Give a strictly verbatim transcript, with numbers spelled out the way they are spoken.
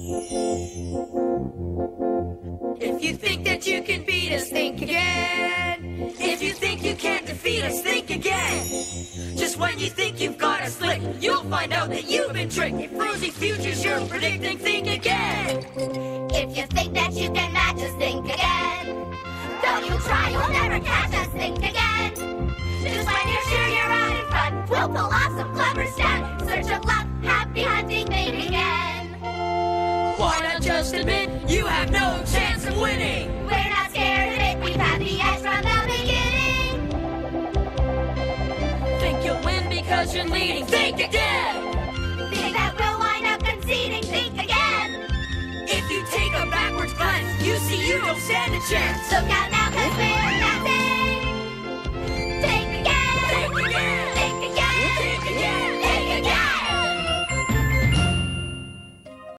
If you think that you can beat us, think again. If you think you can't defeat us, think again. Just when you think you've got us licked, you'll find out that you've been tricked. If rosy futures you're predicting, think again. If you think that you can match us, think again. Though you try, you'll never catch us, think again. Just when you're sure you're out in front, we'll pull off some clever stunt. Search of luck, happy hunting, think again. Why not just admit you have no chance of winning? We're not scared of it, we've had the edge from the beginning. Think you'll win because you're leading, think again. Think that we'll wind up conceding, think again. If you take a backwards glance, you see you don't stand a chance. Look out now, cause we're not